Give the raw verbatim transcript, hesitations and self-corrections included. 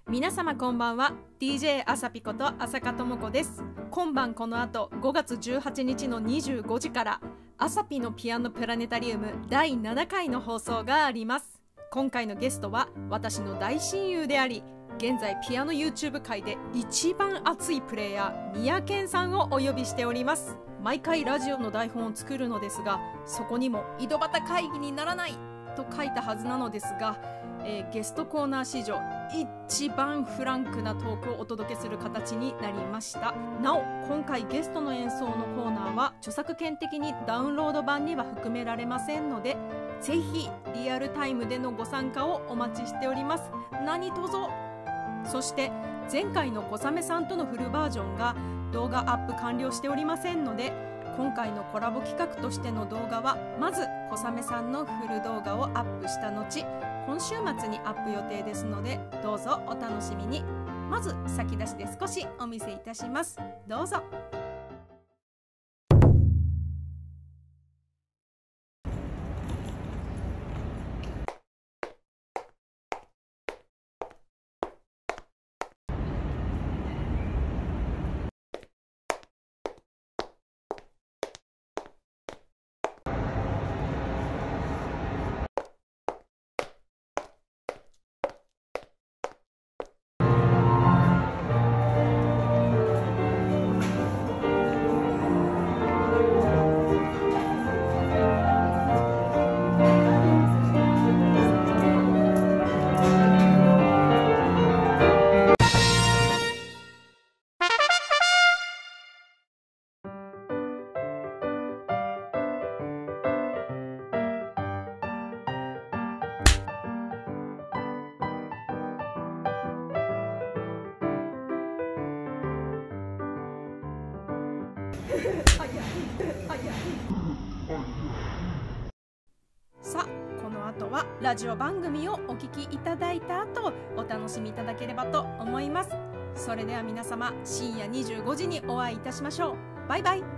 皆様こんばんは。 ディージェー あさぴこと浅香智子です。今晩この後ごがつじゅうはちにちのにじゅうごじからあさぴのピアノプラネタリウムだいななかいの放送があります。今回のゲストは私の大親友であり、現在ピアノ YouTube 界で一番熱いプレイヤー宮健さんをお呼びしております。毎回ラジオの台本を作るのですが、そこにも井戸端会議にならないと書いたはずなのですが、えー、ゲストコーナー史上一番フランクなトークをお届けする形になりました。なお今回ゲストの演奏のコーナーは著作権的にダウンロード版には含められませんので、ぜひリアルタイムでのご参加をお待ちしております。何卒。そして前回の小雨さんとのフルバージョンが動画アップ完了しておりませんので、今回のコラボ企画としての動画はまず小雨さんのフル動画をアップした後、今週末にアップ予定ですので、どうぞお楽しみに。まず先出しで少しお見せいたします。どうぞ。さあこの後はラジオ番組をお聞きいただいた後、お楽しみいただければと思います。それでは皆様、深夜にじゅうごじにお会いいたしましょう。バイバイ。